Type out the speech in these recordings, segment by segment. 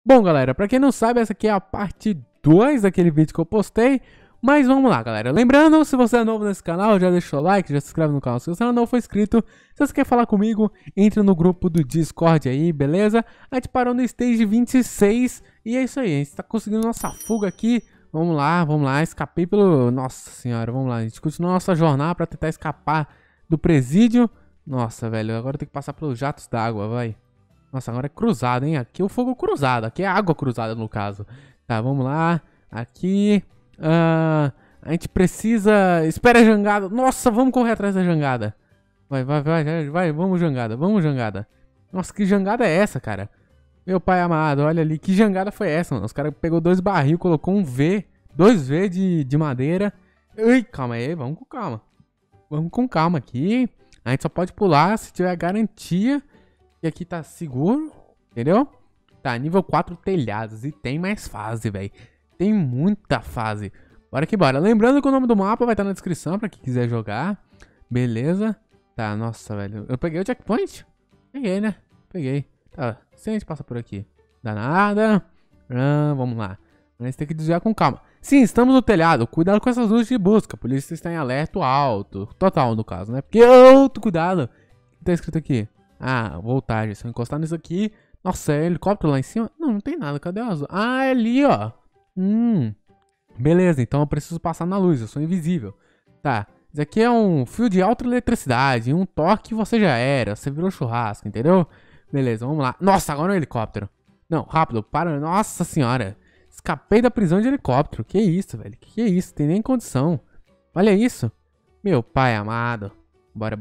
Bom, galera, pra quem não sabe, essa aqui é a parte 2 daquele vídeo que eu postei. Mas vamos lá, galera. Lembrando, se você é novo nesse canal, já deixa o like, já se inscreve no canal se você não for inscrito. Se você quer falar comigo, entre no grupo do Discord aí, beleza? A gente parou no stage 26 e é isso aí. A gente tá conseguindo nossa fuga aqui. Vamos lá, escapei pelo... Nossa senhora, vamos lá. A gente continua nossa jornada pra tentar escapar do presídio. Nossa, velho, agora tem que passar pelos jatos d'água, vai. Nossa, agora é cruzado, hein? Aqui é o fogo cruzado, aqui é água cruzada no caso. Tá, vamos lá. Aqui... a gente precisa... Espera a jangada. Nossa, vamos correr atrás da jangada. Vai, vamos jangada. Nossa, que jangada é essa, cara? Meu pai amado, olha ali, que jangada foi essa, mano? Os caras pegou 2 barril, colocou um V, 2 V de madeira. Ui, calma aí, vamos com calma. Vamos com calma aqui. A gente só pode pular se tiver garantia que aqui tá seguro, entendeu? Tá, nível 4 telhados e tem mais fase, velho. Tem muita fase. Bora que bora. Lembrando que o nome do mapa vai estar na descrição pra quem quiser jogar. Beleza. Tá, nossa, velho. Eu peguei o checkpoint? Peguei, né? Peguei. Tá, se a gente passa por aqui. Danada. Vamos lá. A gente tem que desviar com calma. Sim, estamos no telhado. Cuidado com essas luzes de busca. A polícia está em alerta alto. Total, no caso, né? Porque alto, cuidado. O que tá escrito aqui? Ah, voltagem. Se eu encostar nisso aqui... Nossa, é helicóptero lá em cima? Não, não tem nada. Cadê o azul? Ah, é ali, ó. Beleza, então eu preciso passar na luz, eu sou invisível. Tá, isso aqui é um fio de alta eletricidade, um toque você já era, você virou churrasco, entendeu? Beleza, vamos lá. Nossa, agora é um helicóptero. Não, rápido, para, nossa senhora. Escapei da prisão de helicóptero, que isso, velho, que isso, tem nem condição. Olha isso. Meu pai amado. Bora.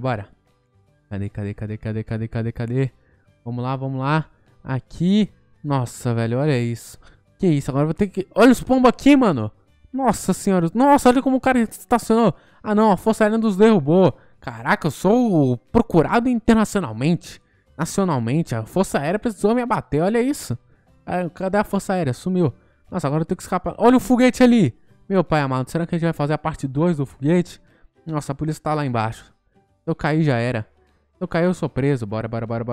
Cadê? Vamos lá. Aqui. Nossa, velho, olha isso. Que isso, agora eu vou ter que... Olha os pombos aqui, mano. Nossa senhora. Nossa, olha como o cara estacionou. Ah, não, a Força Aérea nos derrubou. Caraca, eu sou procurado internacionalmente. Nacionalmente. A Força Aérea precisou me abater, olha isso. Cadê a Força Aérea? Sumiu. Nossa, agora eu tenho que escapar. Olha o foguete ali. Meu pai amado, será que a gente vai fazer a parte 2 do foguete? Nossa, a polícia tá lá embaixo. Eu caí, já era. Eu caí, eu sou preso. Bora.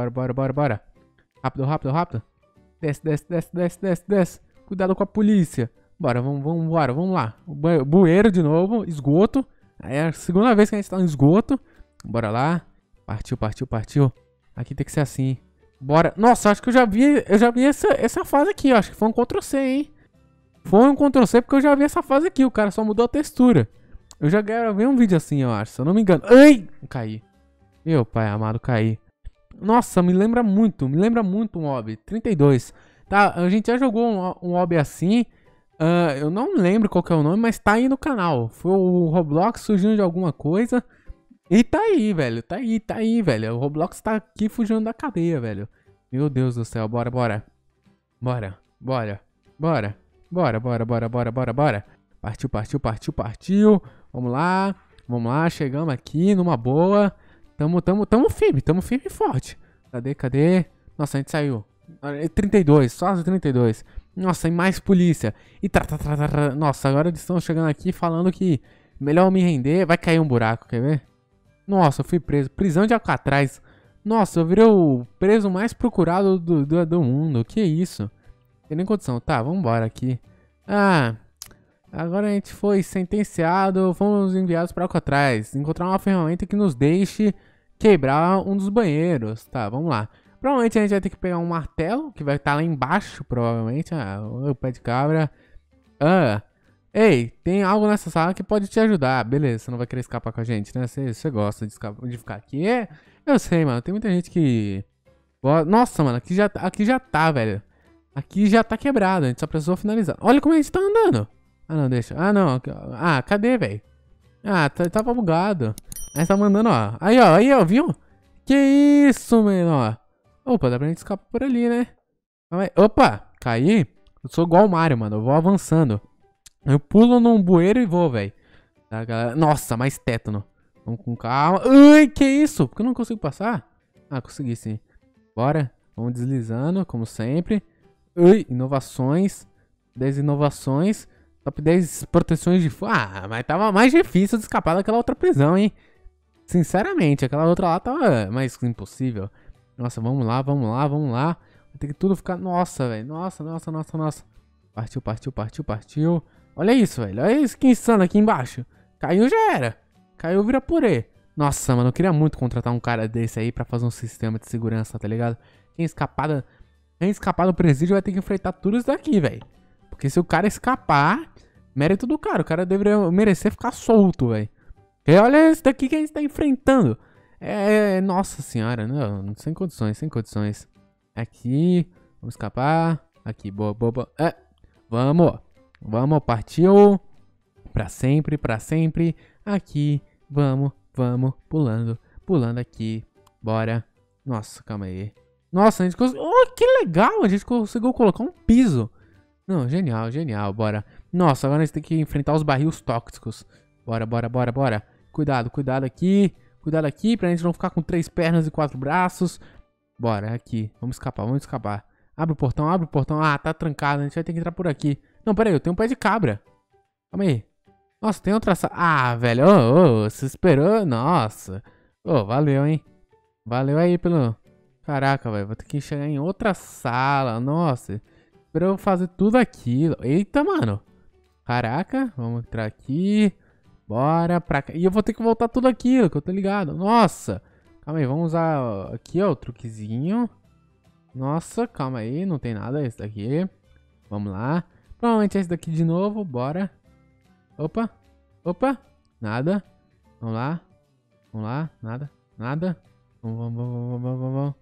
Rápido. Desce. Cuidado com a polícia. Bora, vamos lá. Bueiro de novo, esgoto. É a segunda vez que a gente tá no esgoto. Bora lá. Partiu. Aqui tem que ser assim. Bora. Nossa, acho que eu já vi essa fase aqui, ó. Acho que foi um Ctrl+C, hein? Foi um Ctrl+C porque eu já vi essa fase aqui. O cara só mudou a textura. Eu já gravei um vídeo assim, eu acho. Se eu não me engano. Ai! Caí. Meu pai amado, caí. Nossa, me lembra muito um Mob 32. Tá, a gente já jogou um Mob assim. Eu não lembro qual que é o nome, mas tá aí no canal. Foi o Roblox surgindo de alguma coisa. E tá aí, velho. Tá aí, velho. O Roblox tá aqui fugindo da cadeia, velho. Meu Deus do céu, bora. Partiu. Vamos lá, chegamos aqui numa boa. Tamo firme e forte. Cadê? Nossa, a gente saiu. 32, só as 32. Nossa, e mais polícia. E Nossa, agora eles estão chegando aqui falando que melhor me render. Vai cair um buraco, quer ver? Nossa, eu fui preso. Prisão de Alcatraz. Nossa, eu virei o preso mais procurado do mundo. Que isso? Não tem nem condição. Tá, vambora aqui. Agora a gente foi sentenciado. Fomos enviados para Alcatraz. Encontrar uma ferramenta que nos deixe quebrar um dos banheiros. Tá, vamos lá. Provavelmente a gente vai ter que pegar um martelo, que vai estar lá embaixo, provavelmente. O pé de cabra. Ei, tem algo nessa sala que pode te ajudar. Beleza, você não vai querer escapar com a gente, né? Você gosta de ficar aqui. Eu sei, mano. Tem muita gente que... Nossa, mano, aqui já tá, velho. Aqui já tá quebrado, a gente só precisou finalizar. Olha como a gente tá andando. Não, deixa. Não. Cadê, velho? Tava bugado. A gente tá mandando, ó. Aí, ó, viu? Que isso, mano, ó. Opa, dá pra gente escapar por ali, né? Opa, caí. Eu sou igual o Mario, mano. Eu vou avançando. Eu pulo num bueiro e vou, velho. Tá, galera? Nossa, mais tétano. Vamos com calma. Ai, que isso? Por que eu não consigo passar? Consegui sim. Bora. Vamos deslizando, como sempre. Inovações. 10 inovações. Top 10 proteções de fogo. Mas tava mais difícil de escapar daquela outra prisão, hein? Sinceramente, aquela outra lá tava mais impossível. Nossa, vamos lá. Vai ter que tudo ficar... Nossa, velho. Nossa, nossa, nossa, nossa. Partiu, partiu, partiu, partiu. Olha isso, velho. Olha isso que insano aqui embaixo. Caiu, já era. Caiu, vira purê. Nossa, mano, eu queria muito contratar um cara desse aí pra fazer um sistema de segurança, tá ligado? Quem escapar do presídio vai ter que enfrentar tudo isso daqui, velho. Porque se o cara escapar, mérito do cara. O cara deveria merecer ficar solto, velho. E olha isso daqui que a gente tá enfrentando. Nossa senhora, não, sem condições, sem condições. Aqui, vamos escapar. Aqui, boa, boa, boa. Vamos, partiu. Pra sempre, pra sempre. Aqui, vamos, pulando aqui. Bora. Nossa, calma aí. Nossa, a gente conseguiu... Oh, que legal, a gente conseguiu colocar um piso. Não, genial, genial, bora. Nossa, agora a gente tem que enfrentar os barris tóxicos. Bora, bora, bora, bora. Cuidado, cuidado aqui. Cuidado aqui pra gente não ficar com 3 pernas e 4 braços. Bora, aqui. Vamos escapar, vamos escapar. Abre o portão, abre o portão. Ah, tá trancado, a gente vai ter que entrar por aqui. Não, pera aí, eu tenho um pé de cabra. Calma aí. Nossa, tem outra sala. Ah, velho, você esperou? Nossa. Valeu, hein. Valeu aí pelo... Caraca, velho, vou ter que chegar em outra sala. Nossa, esperou eu fazer tudo aquilo. Eita, mano. Caraca, vamos entrar aqui. Bora pra cá. E eu vou ter que voltar tudo aquilo, que eu tô ligado. Nossa. Calma aí, vamos usar aqui, ó, o truquezinho. Nossa, calma aí, não tem nada esse daqui. Vamos lá. Provavelmente é esse daqui de novo, bora. Opa, opa, nada. Vamos lá, nada, nada. Vamos.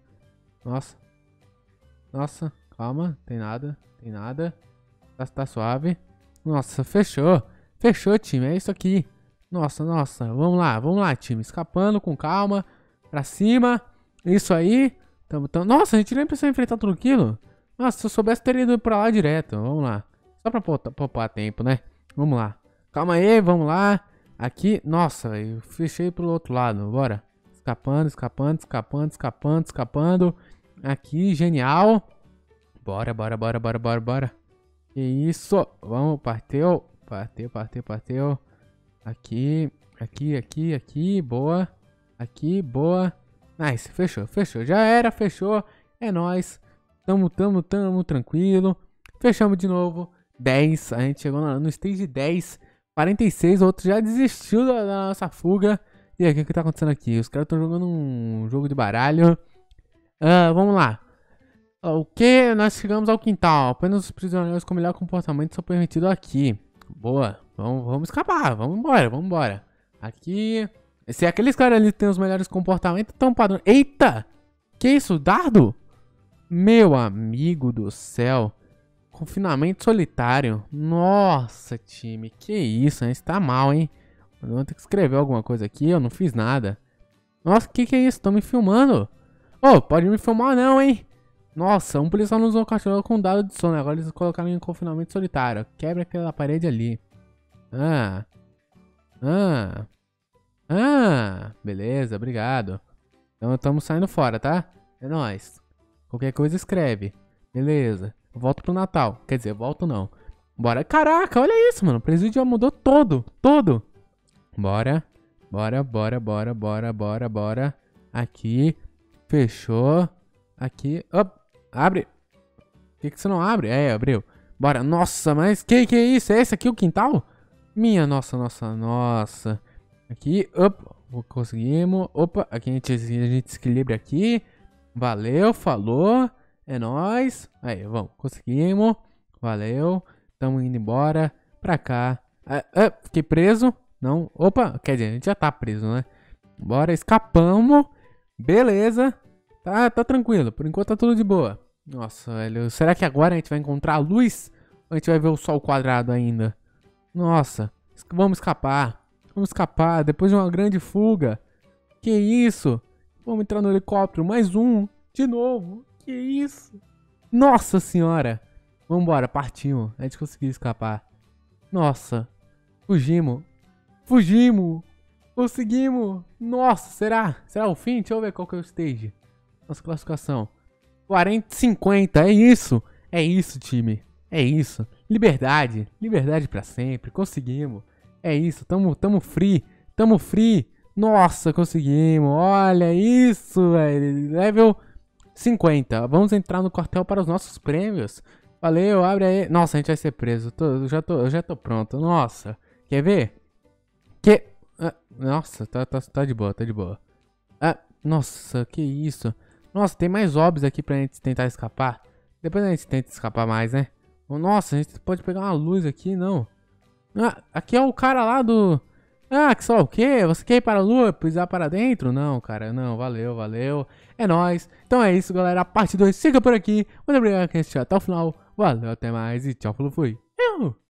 Nossa, calma, tem nada. Tá suave. Nossa, fechou. Fechou, time, é isso aqui. Nossa, vamos lá, time. Escapando com calma, pra cima. Isso aí. Nossa, a gente nem precisa enfrentar tudo aquilo. Nossa, se eu soubesse, teria ido pra lá direto. Vamos lá. Só pra poupar tempo, né? Vamos lá. Calma aí, vamos lá. Aqui, nossa, eu fechei pro outro lado, bora. Escapando. Aqui, genial. Bora. Que isso. Vamos, partiu. Aqui, boa. Aqui, boa. Nice, fechou. Já era, fechou. É nóis. Tamo tranquilo. Fechamos de novo. 10, a gente chegou no stage 10. 46, o outro já desistiu da nossa fuga. E aí, o que tá acontecendo aqui? Os caras estão jogando um jogo de baralho. Vamos lá. O que? Nós chegamos ao quintal. Apenas os prisioneiros com melhor comportamento são permitidos aqui. Boa. Vamos escapar. Vamos embora. Aqui. Se aqueles caras ali têm os melhores comportamentos, tão padrão. Eita! Que isso? Dardo? Meu amigo do céu. Confinamento solitário. Nossa, time. Que isso, hein? Você tá mal, hein? Eu vou ter que escrever alguma coisa aqui. Eu não fiz nada. Nossa, que é isso? Estão me filmando. Pode me filmar não, hein? Nossa, um policial nos usou o cachorro com dado de sono. Agora eles colocaram em confinamento solitário. Quebra aquela parede ali. Beleza, obrigado. Então estamos saindo fora, tá? É nóis. Qualquer coisa escreve. Beleza. Eu volto pro Natal. Quer dizer, volto não. Bora. Caraca, olha isso, mano. O presídio já mudou todo. Bora. Aqui. Fechou. Aqui. Abre. Por que você não abre? Abriu. Bora. Nossa, mas que é isso? É esse aqui o quintal? Minha, nossa. Aqui. Conseguimos. Opa. Aqui a gente se equilibra aqui. Valeu, falou. É nóis. Aí, vamos. Conseguimos. Valeu. Tamo indo embora. Pra cá. Fiquei preso. Não. Opa. Quer dizer, a gente já tá preso, né? Bora. Escapamos. Beleza. Tá tranquilo. Por enquanto tá tudo de boa. Nossa, velho. Será que agora a gente vai encontrar a luz? Ou a gente vai ver o sol quadrado ainda? Nossa. Vamos escapar. Depois de uma grande fuga. Que isso? Vamos entrar no helicóptero. Mais um. De novo. Que isso? Nossa senhora. Vambora, partimos. A gente conseguiu escapar. Nossa. Fugimos. Conseguimos. Nossa, será? Será o fim? Deixa eu ver qual que é o stage. Nossa classificação. 40, 50. É isso. É isso, time. É isso. Liberdade. Liberdade pra sempre. Conseguimos. É isso. Tamo free. Nossa, conseguimos. Olha isso, velho. Level 50. Vamos entrar no quartel para os nossos prêmios. Valeu, abre aí. Nossa, a gente vai ser preso. Eu já tô pronto. Nossa. Quer ver? Nossa, tá de boa, tá de boa. Nossa, que isso? Nossa, tem mais obs aqui pra gente tentar escapar. Depois a gente tenta escapar mais, né? Nossa, a gente pode pegar uma luz aqui, não. Aqui é o cara lá do... que só o quê? Você quer ir para a lua, pisar para dentro? Não, cara, não, valeu, valeu. É nóis. Então é isso, galera. A parte 2 fica por aqui. Muito obrigado por assistir até o final. Valeu, até mais e tchau, falou, fui.